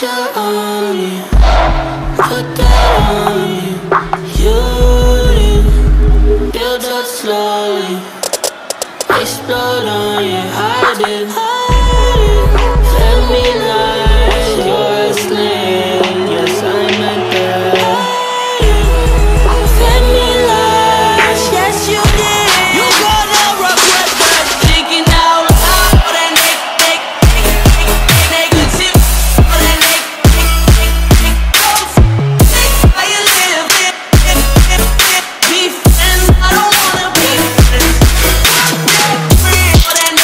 pressure on me, put that on me. You build up slowly, explode on you, hide it. Let me lie, you're a snake, yes I'm a devil. Let me lie, yes you did. You gonna regret that. Thinking out loud, all that negative, all that how you live, be friends, I don't wanna be friends. All that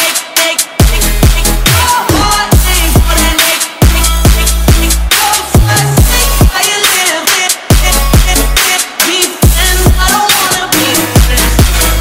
how you live, be friends, I don't wanna be friends.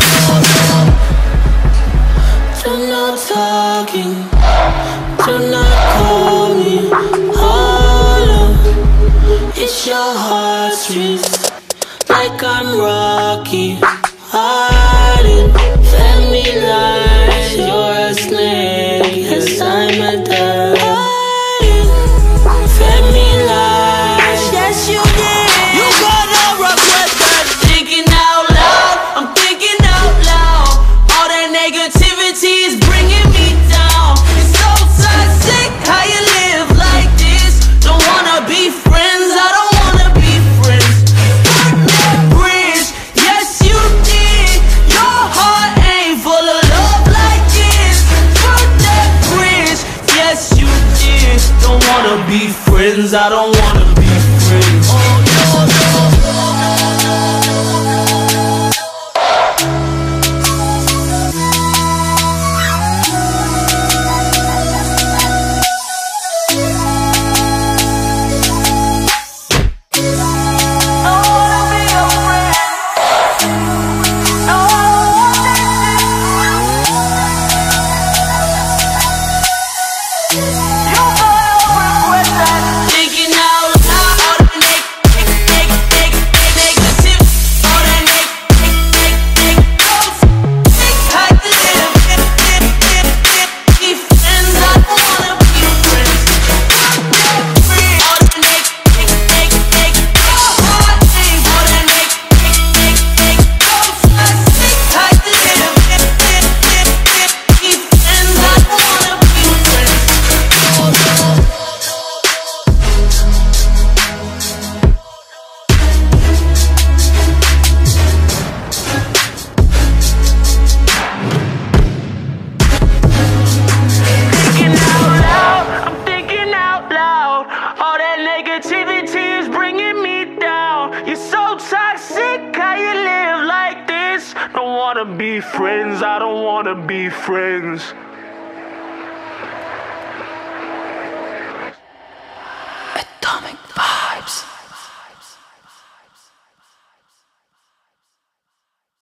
Do not talking, do not call me, hold on. It's your heartstrings, like I'm Rocky, hiding. Let me lie, you're a snake, yes I'm a devil. Let me lie, yes you did. You gonna regret that. Thinking out loud, I'm thinking out loud. All that negativity is bringing me down. It's so toxic, how you live like this. Don't wanna be friends, I don't wanna be friends. Burn that bridge, yes you did. Your heart ain't full of love like this. Burn that bridge, yes you did. Don't wanna be friends, I don't wanna be friends. Oh no, thinking out loud, all that negative, all that how you live, be friends, I don't wanna be friends. All that all that how you live, be friends, I don't wanna be friends. I'm thinking out loud. All that negativity is bringing me down. You're so toxic, how you live like this. Don't wanna be friends, I don't wanna be friends.